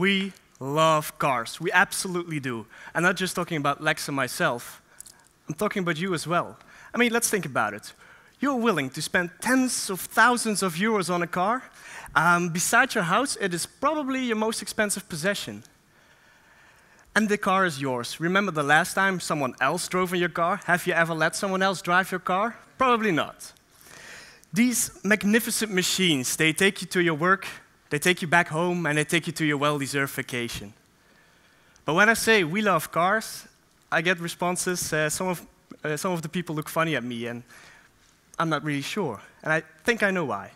We love cars. We absolutely do. I'm not just talking about Lex and myself. I'm talking about you as well. I mean, let's think about it. You're willing to spend tens of thousands of euros on a car. Beside your house, it is probably your most expensive possession. And the car is yours. Remember the last time someone else drove in your car? Have you ever let someone else drive your car? Probably not. These magnificent machines, they take you to your work, they take you back home, and they take you to your well-deserved vacation. But when I say we love cars, I get responses. Some of the people look funny at me, and I'm not really sure. And I think I know why.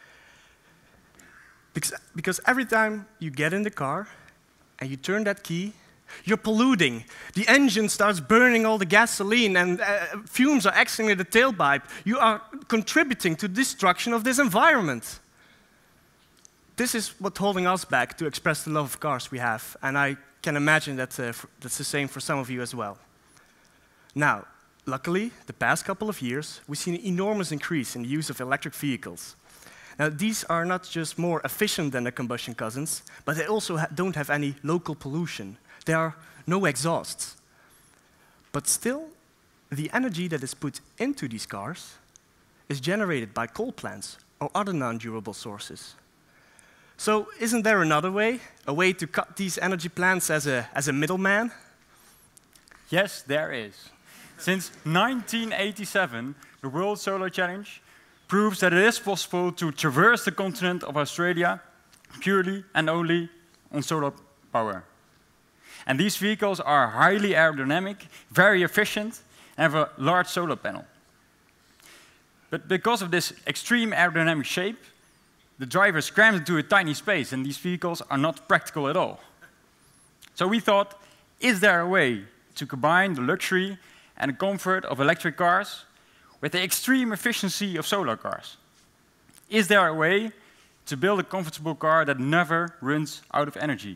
Because every time you get in the car and you turn that key, you're polluting. The engine starts burning all the gasoline, and fumes are exiting the tailpipe. You are contributing to the destruction of this environment. This is what's holding us back to express the love of cars we have, and I can imagine that that's the same for some of you as well. Now, luckily, the past couple of years, we've seen an enormous increase in the use of electric vehicles. Now, these are not just more efficient than their combustion cousins, but they also don't have any local pollution. There are no exhausts. But still, the energy that is put into these cars is generated by coal plants or other non-durable sources. So isn't there another way? A way to cut these energy plants as a middleman? Yes, there is. Since 1987, the World Solar Challenge proves that it is possible to traverse the continent of Australia purely and only on solar power. And these vehicles are highly aerodynamic, very efficient, and have a large solar panel. But because of this extreme aerodynamic shape, the driver scrams into a tiny space, and these vehicles are not practical at all. So we thought, is there a way to combine the luxury and the comfort of electric cars with the extreme efficiency of solar cars? Is there a way to build a comfortable car that never runs out of energy?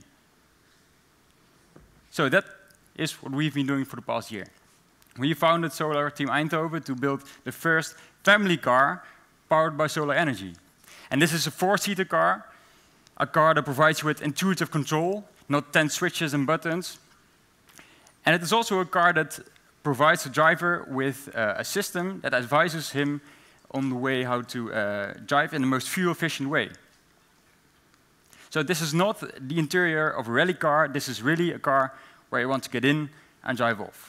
So that is what we've been doing for the past year. We founded Solar Team Eindhoven to build the first family car powered by solar energy. And this is a 4-seater car, a car that provides you with intuitive control, not 10 switches and buttons. And it is also a car that provides the driver with a system that advises him on the way how to drive in the most fuel-efficient way. So this is not the interior of a rally car. This is really a car where you want to get in and drive off.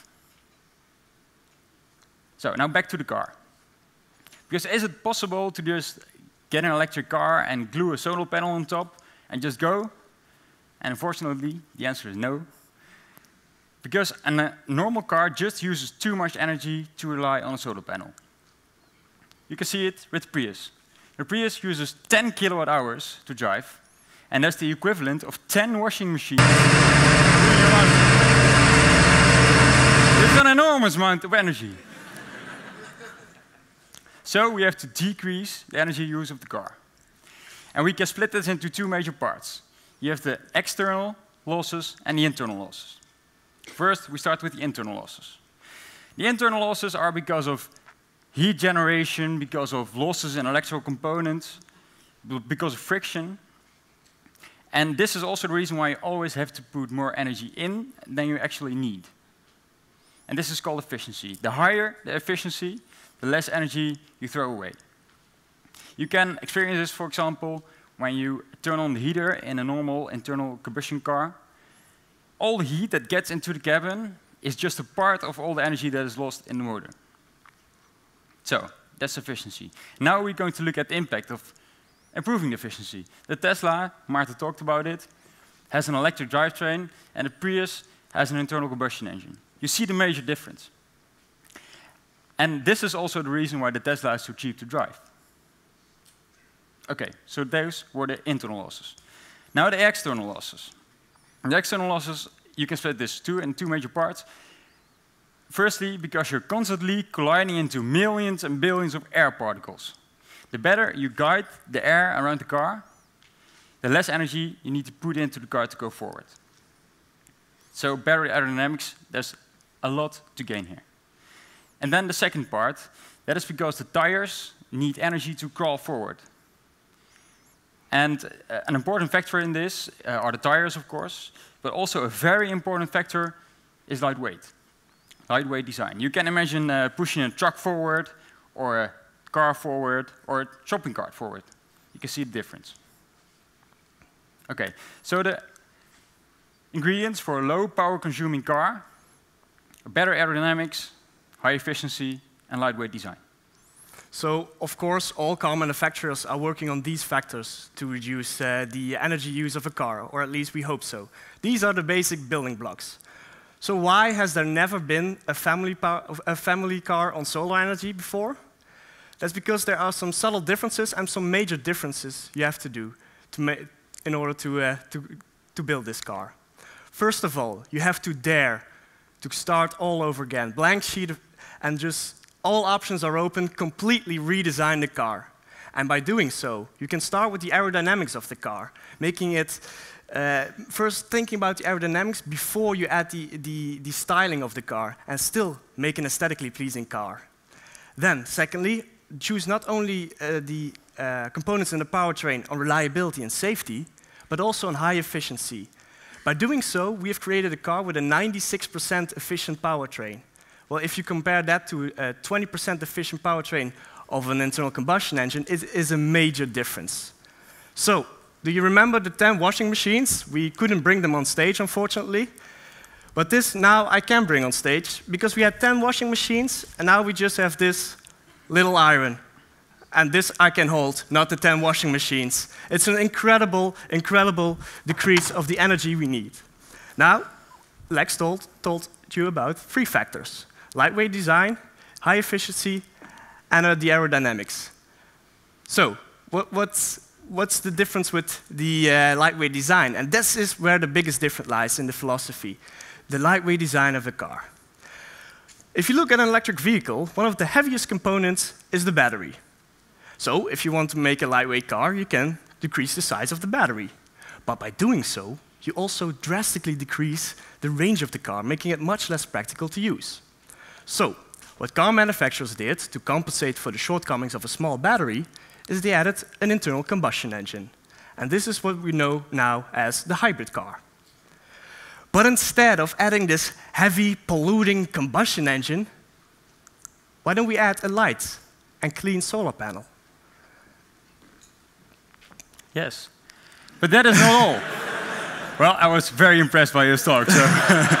So now back to the car. Because is it possible to just get an electric car and glue a solar panel on top and just go? And unfortunately, the answer is no. Because a normal car just uses too much energy to rely on a solar panel. You can see it with Prius. The Prius uses 10 kilowatt hours to drive, and that's the equivalent of 10 washing machines. It's an enormous amount of energy. So we have to decrease the energy use of the car. And we can split this into two major parts. You have the external losses and the internal losses. First, we start with the internal losses. The internal losses are because of heat generation, because of losses in electrical components, because of friction. And this is also the reason why you always have to put more energy in than you actually need. And this is called efficiency. The higher the efficiency, the less energy you throw away. You can experience this, for example, when you turn on the heater in a normal internal combustion car. All the heat that gets into the cabin is just a part of all the energy that is lost in the motor. So that's efficiency. Now we're going to look at the impact of improving the efficiency. The Tesla, Marta talked about it, has an electric drivetrain, and the Prius has an internal combustion engine. You see the major difference. And this is also the reason why the Tesla is so cheap to drive. Okay, so those were the internal losses. Now the external losses. The external losses, you can split this in two major parts. Firstly, because you're constantly colliding into millions and billions of air particles. The better you guide the air around the car, the less energy you need to put into the car to go forward. So better aerodynamics, there's a lot to gain here. And then the second part, that is because the tires need energy to crawl forward. And an important factor in this are the tires, of course, but also a very important factor is lightweight. Lightweight design. You can imagine pushing a truck forward, or a car forward, or a shopping cart forward. You can see the difference. Okay, so the ingredients for a low power consuming car are better aerodynamics, high efficiency, and lightweight design. So, of course, all car manufacturers are working on these factors to reduce the energy use of a car, or at least we hope so. These are the basic building blocks. So why has there never been a family car on solar energy before? That's because there are some subtle differences and some major differences you have to do in order to build this car. First of all, you have to dare to start all over again, blank sheet, and just all options are open, completely redesign the car. And by doing so, you can start with the aerodynamics of the car, making it first thinking about the aerodynamics before you add the styling of the car, and still make an aesthetically pleasing car. Then, secondly, choose not only the components in the powertrain on reliability and safety, but also on high efficiency. By doing so, we have created a car with a 96% efficient powertrain. Well, if you compare that to a 20% efficient powertrain of an internal combustion engine, it is a major difference. So, do you remember the 10 washing machines? We couldn't bring them on stage, unfortunately. But this now I can bring on stage, because we had 10 washing machines, and now we just have this little iron. And this I can hold, not the 10 washing machines. It's an incredible, incredible decrease of the energy we need. Now, Lex told you about 3 factors: lightweight design, high efficiency, and the aerodynamics. So, what's the difference with the lightweight design? And this is where the biggest difference lies in the philosophy, the lightweight design of a car. If you look at an electric vehicle, one of the heaviest components is the battery. So, if you want to make a lightweight car, you can decrease the size of the battery. But by doing so, you also drastically decrease the range of the car, making it much less practical to use. So, what car manufacturers did to compensate for the shortcomings of a small battery is they added an internal combustion engine. And this is what we know now as the hybrid car. But instead of adding this heavy, polluting combustion engine, why don't we add a light and clean solar panel? Yes, but that is not all. Well, I was very impressed by your talk. So.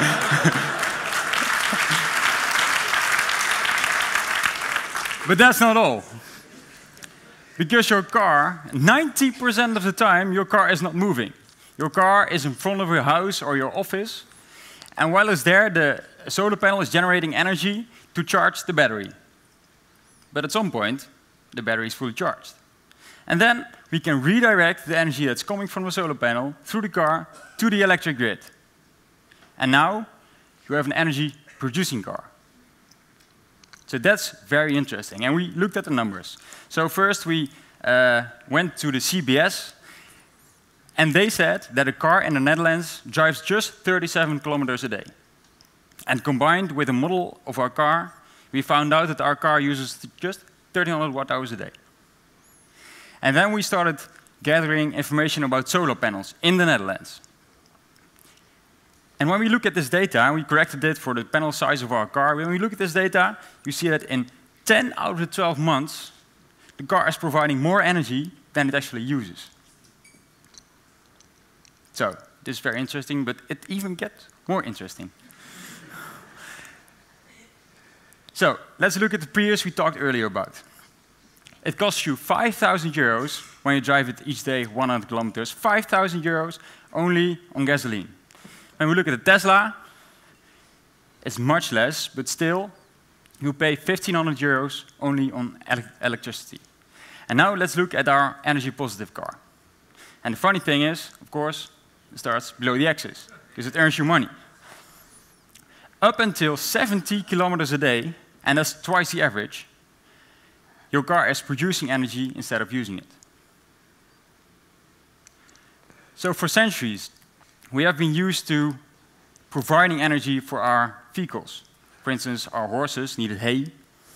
But that's not all. Because your car, 90% of the time, your car is not moving. Your car is in front of your house or your office, and while it's there, the solar panel is generating energy to charge the battery. But at some point, the battery is fully charged. And then we can redirect the energy that's coming from the solar panel through the car to the electric grid. And now you have an energy-producing car. So that's very interesting. And we looked at the numbers. So first we went to the CBS, and they said that a car in the Netherlands drives just 37 kilometers a day. And combined with the model of our car, we found out that our car uses just 1,300 watt-hours a day. And then we started gathering information about solar panels in the Netherlands. And when we look at this data, and we corrected it for the panel size of our car, when we look at this data, you see that in 10 out of the 12 months, the car is providing more energy than it actually uses. So, this is very interesting, but it even gets more interesting. So, let's look at the Prius we talked earlier about. It costs you 5,000 euros when you drive it each day 100 kilometers, 5,000 euros only on gasoline. When we look at the Tesla, it's much less, but still, you pay 1,500 euros only on electricity. And now let's look at our energy-positive car. And the funny thing is, of course, it starts below the axis, because it earns you money. Up until 70 kilometers a day, and that's twice the average, your car is producing energy instead of using it. So for centuries, we have been used to providing energy for our vehicles. For instance, our horses needed hay,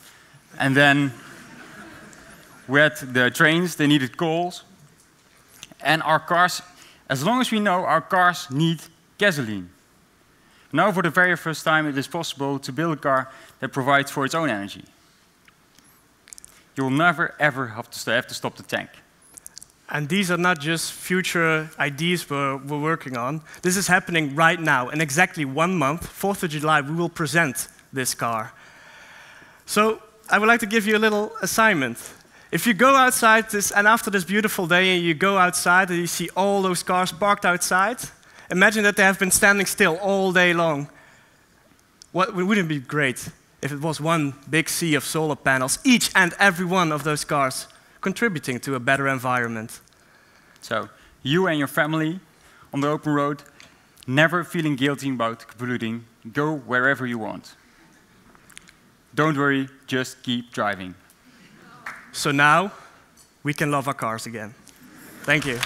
and then we had the trains, they needed coals. And our cars, as long as we know, our cars need gasoline. Now, for the very first time, it is possible to build a car that provides for its own energy. You will never, ever have to stop the tank. And these are not just future ideas we're working on. This is happening right now. In exactly 1 month, 4th of July, we will present this car. So I would like to give you a little assignment. If you go outside and after this beautiful day, and you go outside and you see all those cars parked outside, imagine that they have been standing still all day long. Wouldn't it be great if it was one big sea of solar panels, each and every one of those cars contributing to a better environment? So, you and your family on the open road, never feeling guilty about polluting, go wherever you want. Don't worry, just keep driving. So now, we can love our cars again. Thank you.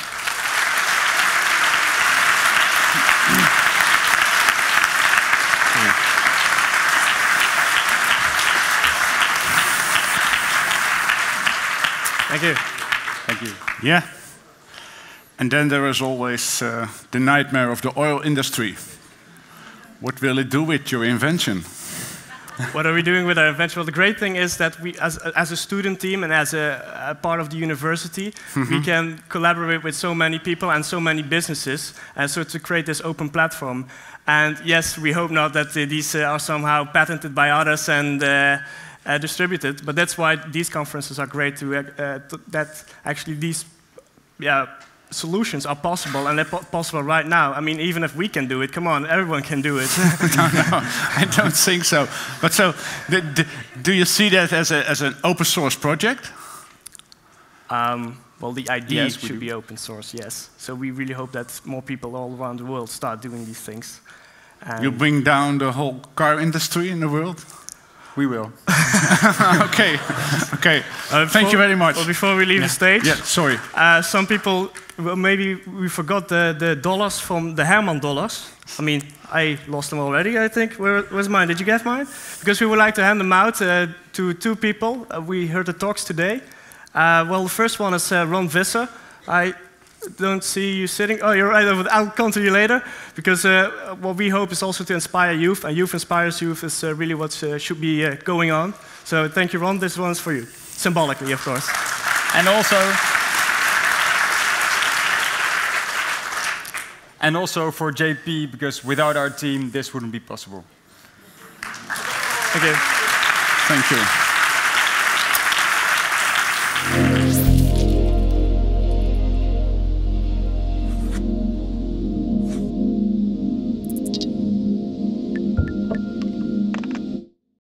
Thank you. Thank you. Yeah. And then there is always the nightmare of the oil industry. What will it do with your invention? What are we doing with our invention? Well, the great thing is that we, as a student team and as a part of the university, we can collaborate with so many people and so many businesses, and so to create this open platform. And yes, we hope not that these are somehow patented by others and distributed, but that's why these conferences are great, that actually these solutions are possible, and they're possible right now. I mean, even if we can do it, come on, everyone can do it. No, I don't think so. But so, do you see that as an open source project? Well, the idea Yes, should be open source, yes. So we really hope that more people all around the world start doing these things. You bring down the whole car industry in the world? We will. Okay, okay. Thank you very much. Well, before we leave the stage, sorry. Some people, well, maybe we forgot the dollars from the Herman dollars. I mean, I lost them already, I think. Where's mine? Did you get mine? Because we would like to hand them out to 2 people. We heard the talks today. Well, the first one is Ron Visser. I don't see you sitting. Oh, you're right over there. I'll come to you later, because what we hope is also to inspire youth, and youth inspires youth is really what should be going on. So thank you, Ron. This one's for you, symbolically, of course. And also for JP, because without our team, this wouldn't be possible. Thank you. Thank you.